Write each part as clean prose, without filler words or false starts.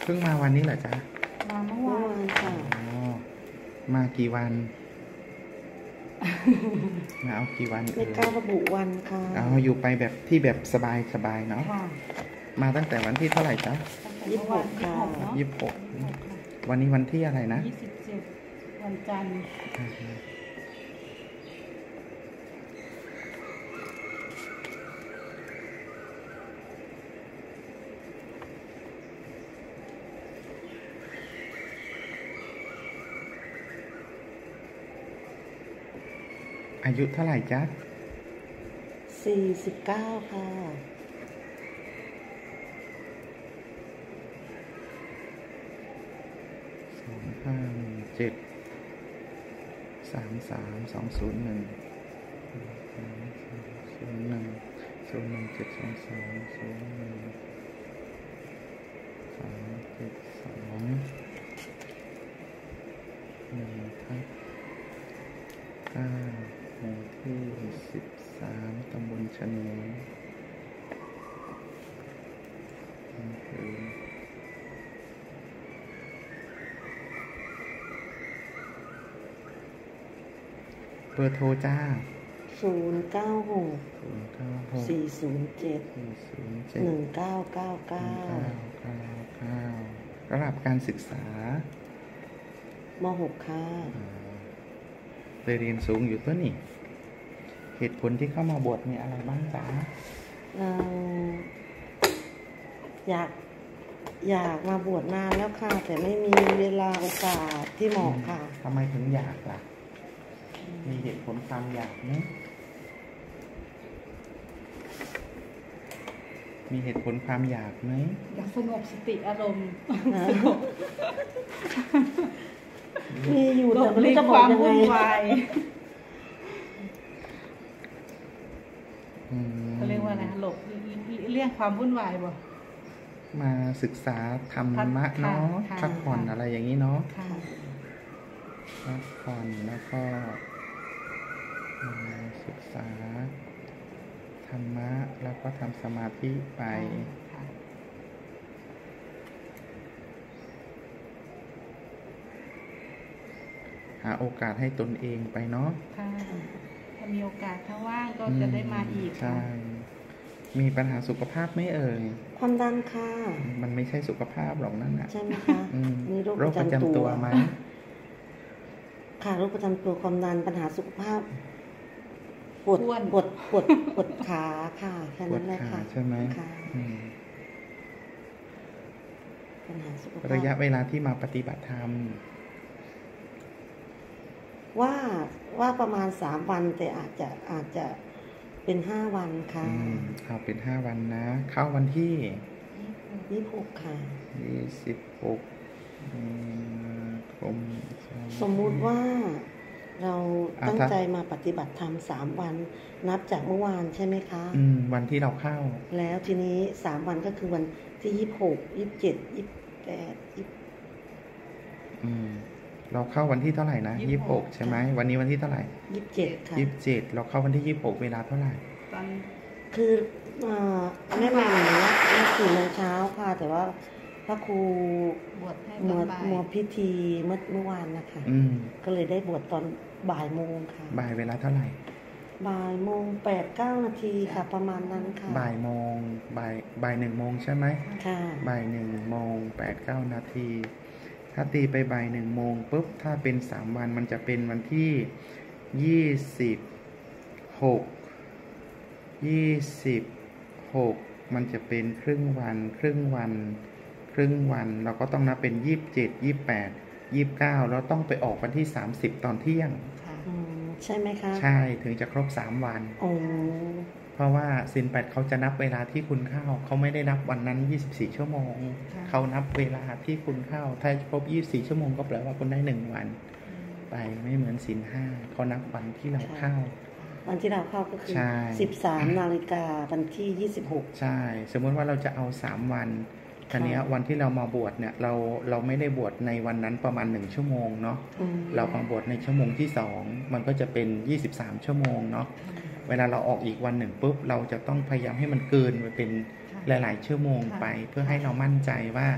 พิ่งมาวันนี้เหรอจ๊ะมาเมื่อวานค่ะมากี่วันมาเอากี่วันไม่กล้าระบุวันค่ะเอาอยู่ไปแบบที่แบบสบายเนาะมาตั้งแต่วันที่เท่าไหร่จ๊ะ 26ค่ะ 26วันนี้วันที่อะไรนะ 27วันจันทร์อายุเท่าไหร่จ๊ะ 49ค่ะ 2517 33 201 หมู่ที่13ตำบลชะเนเบอร์โทรจ้า 096 407 1999 ระดับการศึกษาม .6 ค่ะเรียนสูงอยู่ตัวนี่เหตุผลที่เข้ามาบวชมีอะไรบ้างจ๊ะอยากมาบวชนานแล้วค่ะแต่ไม่มีเวลาโอกาสที่เหมาะค่ะทำไมถึงอยากล่ะมีเหตุผลความอยากไหมมีเหตุผลความอยากไหมอยากสงบสติอารมณ์มีอยู่แต่ไม่รู้จะบอกยังไงเขาเรียกว่าอะไรหลบเลี่ยงความวุ่นวายบ่มาศึกษาธรรมะเนาะพักผ่อนอะไรอย่างนี้เนาะพักผ่อนแล้วก็มาศึกษาธรรมะแล้วก็ทำสมาธิไปหาโอกาสให้ตนเองไปเนาะถ้ามีโอกาสถ้าว่างก็จะได้มาอีกใช่มีปัญหาสุขภาพไหมเอ่ยความดันค่ะมันไม่ใช่สุขภาพหรอกนั่นน่ะใช่ไหมคะมีโรคประจำตัวไหมค่ะโรคประจำตัวความดันปัญหาสุขภาพปวดขาค่ะแค่นั้นแหละค่ะใช่ไหมปัญหาสุขภาพระยะเวลาที่มาปฏิบัติธรรมว่าประมาณ3 วันแต่อาจจะเป็น5 วันค่ะเอาเป็น5 วันนะเข้าวันที่ 26ค่ะ 26 สมมุติว่าเราตั้งใจมาปฏิบัติธรรม3 วันนับจากเมื่อวานใช่ไหมคะวันที่เราเข้าแล้วทีนี้3 วันก็คือวันที่26 27 28 เราเข้าวันที่เท่าไหร่นะ26ใช่ไหมวันนี้วันที่เท่าไหร่ 27ค่ะ 27เราเข้าวันที่26เวลาเท่าไหร่คือแม่มาอย่างนี้4 โมงเช้าค่ะแต่ว่าพระครูบวชให้มัวพิธีเมื่อวานนะคะก็เลยได้บวชตอนบ่ายโมงค่ะบ่ายเวลาเท่าไหร่บ่ายโมง8-9 นาทีค่ะประมาณนั้นค่ะบ่ายโมงบ่าย1 โมงใช่ไหมค่ะบ่าย1 โมง8-9 นาทีถ้าตีไปบ่าย1 โมงปุ๊บถ้าเป็น3 วันมันจะเป็นวันที่26มันจะเป็นครึ่งวันเราก็ต้องนับเป็น27 28 29แล้วต้องไปออกวันที่30ตอนเที่ยงใช่ไหมคะใช่ถึงจะครบ3 วันเพราะว่าศีล 8เขาจะนับเวลาที่คุณเข้าเขาไม่ได้นับวันนั้น24 ชั่วโมงเขานับเวลาที่คุณเข้าถ้าครบ24 ชั่วโมงก็แปลว่าคุณได้1 วันไปไม่เหมือนศีล 5เขานับวันที่เราเข้าวันที่เราเข้าก็คือ13 นาฬิกาวันที่26 ใช่สมมติว่าเราจะเอา3 วันทีนี้วันที่เรามาบวชเนี่ยเราไม่ได้บวชในวันนั้นประมาณ1 ชั่วโมงเนาะเรามาบวชในชั่วโมงที่2มันก็จะเป็น23 ชั่วโมงเนาะเวลาเราออกอีกวันหนึ่งปุ๊บเราจะต้องพยายามให้มันเกินไปเป็นหลายๆชั่วโมงไปเพื่อให้เรามั่นใจว่า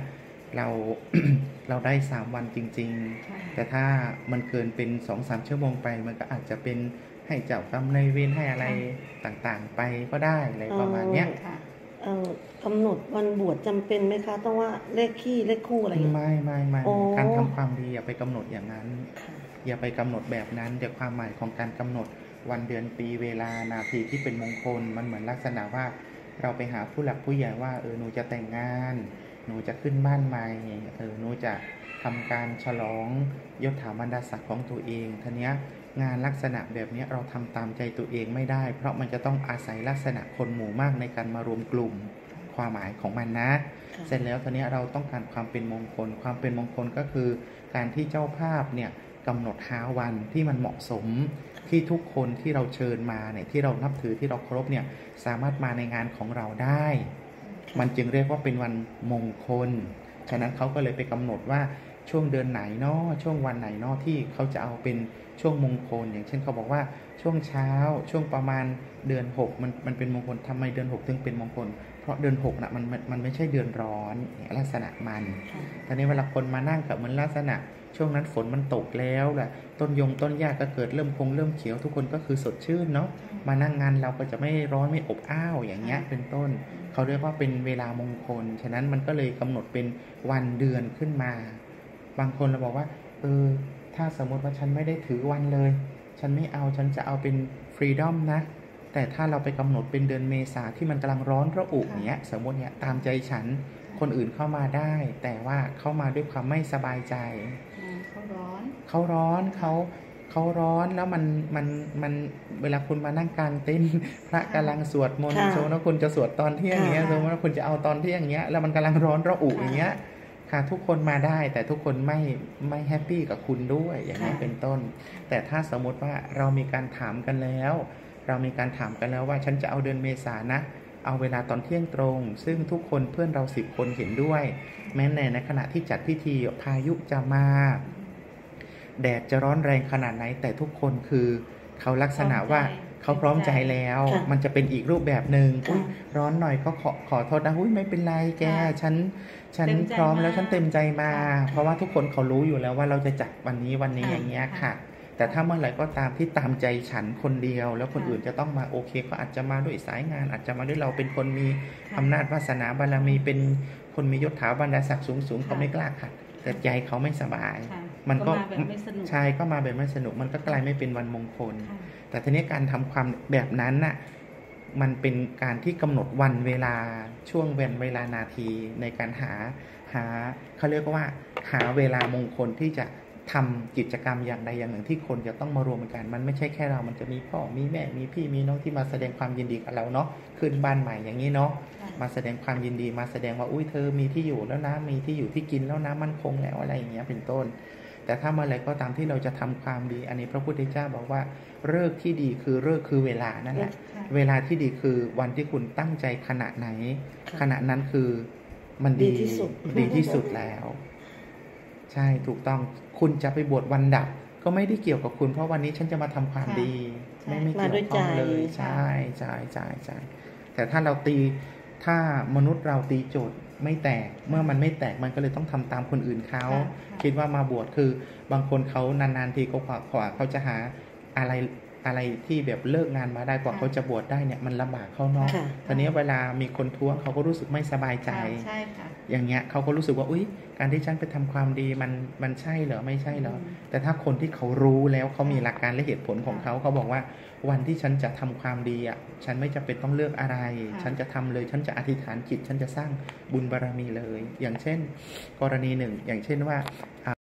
เรา เราได้3 วันจริงๆแต่ถ้ามันเกินเป็น 2-3 ชั่วโมงไปมันก็อาจจะเป็นให้เจ้ากรรมนายเวรให้อะไรต่างๆไปก็ได้อะไรประมาณเนี้ยกำหนดวันบวชจำเป็นไหมคะต้องว่าเลขคี่เลขคู่อะไรไม่การทำความดีอย่าไปกำหนดอย่างนั้นอย่าไปกำหนดแบบนั้นแต่ความหมายของการกำหนดวันเดือนปีเวลานาทีที่เป็นมงคลมันเหมือนลักษณะว่าเราไปหาผู้หลักผู้ใหญ่ว่าหนูจะแต่งงานหนูจะขึ้นบ้านใหม่หนูจะทำการฉลองยศถาบรรดาศักดิ์ของตัวเองทีเนี้ยงานลักษณะแบบนี้เราทำตามใจตัวเองไม่ได้เพราะมันจะต้องอาศัยลักษณะคนหมู่มากในการมารวมกลุ่มความหมายของมันนะเสร็จแล้วตอนนี้เราต้องการความเป็นมงคลความเป็นมงคลก็คือการที่เจ้าภาพเนี่ยกำหนดหาวันที่มันเหมาะสมที่ทุกคนที่เราเชิญมาเนี่ยที่เรานับถือที่เราเคารพเนี่ยสามารถมาในงานของเราได้มันจึงเรียกว่าเป็นวันมงคลฉะนั้นเขาก็เลยไปกำหนดว่าช่วงเดือนไหนเนาะช่วงวันไหนเนาะที่เขาจะเอาเป็นช่วงมงคลอย่างเช่นเขาบอกว่าช่วงเช้าช่วงประมาณเดือน6มันเป็นมงคลทำไมเดือน6ถึงเป็นมงคลเพราะเดือน6นะมันไม่ใช่เดือนร้อนลักษณะมันตอนนี้เวลาคนมานั่งกับเหมือนลักษณะช่วงนั้นฝนมันตกแล้วแหละต้นหญ้าก็เกิดเริ่มเขียวทุกคนก็คือสดชื่นเนาะมานั่งงานเราก็จะไม่ร้อนไม่อบอ้าวอย่างเงี้ยเป็นต้นเขาเรียกว่าเป็นเวลามงคลฉะนั้นมันก็เลยกำหนดเป็นวันเดือนขึ้นมาบางคนเราบอกว่าถ้าสมมติว่าฉันไม่ได้ถือวันเลยฉันไม่เอาฉันจะเอาเป็นฟรีดอมนะแต่ถ้าเราไปกำหนดเป็นเดือนเมษาที่มันกำลังร้อนระอุเนี้ยสมมติเนี่ยตามใจฉันคนอื่นเข้ามาได้แต่ว่าเข้ามาด้วยความไม่สบายใจเขาร้อนแล้วมันเวลาคุณมานั่งกลางเต็นท์พระกำลังสวดมนต์สมมติว่าคุณจะสวดตอนเที่ยงเงี้ยสมมติว่าคุณจะเอาตอนเที่ยงเงี้ยแล้วมันกำลังร้อนระอุอย่างเงี้ยค่ะทุกคนมาได้แต่ทุกคนไม่แฮปปี้กับคุณด้วยอย่างนี้เป็นต้นแต่ถ้าสมมติว่าเรามีการถามกันแล้วว่าฉันจะเอาเดือนเมษายนนะเอาเวลาตอนเที่ยงตรงซึ่งทุกคนเพื่อนเรา10 คนเห็นด้วยแม้ในขณะที่จัดพิธีพายุจะมาแดดจะร้อนแรงขนาดไหนแต่ทุกคนคือเขาลักษณะว่าเขาพร้อมใจแล้วมันจะเป็นอีกรูปแบบหนึ่งร้อนหน่อยก็ขอโทษนะไม่เป็นไรแกฉันพร้อมแล้วฉันเต็มใจมาเพราะว่าทุกคนเขารู้อยู่แล้วว่าเราจะจัดวันนี้อย่างเงี้ยค่ะแต่ถ้าเมื่อไหร่ก็ตามที่ตามใจฉันคนเดียวแล้วคนอื่นจะต้องมาโอเคก็อาจจะมาด้วยสายงานอาจจะมาด้วยเราเป็นคนมีอำนาจวาสนาบารมีเป็นคนมียศถาบรรดาศักดิ์สูงเขาไม่กล้าขัดแต่ใจเขาไม่สบายมันก็ใช่ก็มาแบบไม่สนุกมันก็กลายไม่เป็นวันมงคลแต่ทีนี้การทำความแบบนั้นน่ะมันเป็นการที่กำหนดวันเวลาช่วงเวลานาทีในการหาเขาเรียกว่าหาเวลามงคลที่จะทำกิจกรรมอย่างใดอย่างหนึ่งที่คนจะต้องมารวมกันมันไม่ใช่แค่เรามันจะมีพ่อมีแม่มีพี่มีน้องที่มาแสดงความยินดีกับเราเนาะขึ้นบ้านใหม่อย่างนี้เนาะมาแสดงความยินดีมาแสดงว่าอุ้ยเธอมีที่อยู่แล้วนะมีที่อยู่ที่กินแล้วนะมั่นคงแล้วอะไรอย่างเงี้ยเป็นต้นแต่ถ้าเมื่อไหร่ก็ตามที่เราจะทำความดีอันนี้พระพุทธเจ้าบอกว่าฤกษ์ที่ดีคือฤกษ์คือเวลานั่นแหละเวลาที่ดีคือวันที่คุณตั้งใจขณะไหนขณะนั้นคือมันดีที่สุดแล้วใช่ถูกต้องคุณจะไปบวชวันดับก็ไม่ได้เกี่ยวกับคุณเพราะวันนี้ฉันจะมาทำความดีไม่เกี่ยวข้องเลยใช่แต่ถ้ามนุษย์เราตีโจทย์ไม่แตกเมื่อมันไม่แตกมันก็เลยต้องทำตามคนอื่นเขาคิดว่ามาบวชคือบางคนเขานานๆทีก็กว่าเขาจะหาอะไรที่แบบเลิกงานมาได้กว่าเขาจะบวชได้เนี่ยมันลำบากเขาเนาะตอนนี้เวลามีคนท้วงเขาก็รู้สึกไม่สบายใจอย่างเงี้ยเขาก็รู้สึกว่าอุ๊ยการที่ฉันไปทำความดีมันใช่เหรอไม่ใช่เหรอแต่ถ้าคนที่เขารู้แล้วเขามีหลักการและเหตุผลของเขาบอกว่าวันที่ฉันจะทำความดีอ่ะฉันไม่จำเป็นต้องเลือกอะไรฉันจะทำเลยฉันจะอธิษฐานจิตฉันจะสร้างบุญบารมีเลยอย่างเช่นกรณีหนึ่งอย่างเช่นว่า